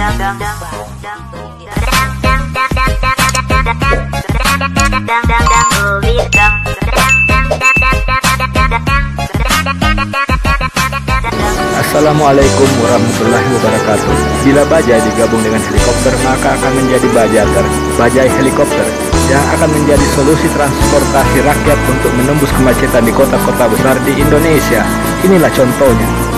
Assalamualaikum warahmatullahi wabarakatuh. Bila bajai digabung dengan helikopter, maka akan menjadi bajater, bajai helikopter, yang akan menjadi solusi transportasi rakyat untuk menembus kemacetan di kota-kota besar di Indonesia. Inilah contohnya.